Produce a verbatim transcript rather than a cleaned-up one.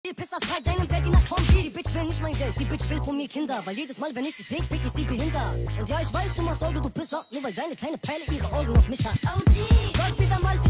Ihr Pisser fragt deinem Geld die Nacht vom Bier. Die Bitch will nicht mein Geld, die Bitch will von mir Kinder. Weil jedes Mal, wenn ich sie fick, fick ich sie behindert. Und ja, ich weiß, du machst Auge, du Pisser. Nur weil deine kleine Peile ihre Augen auf mich hat. O G, sollt wieder mal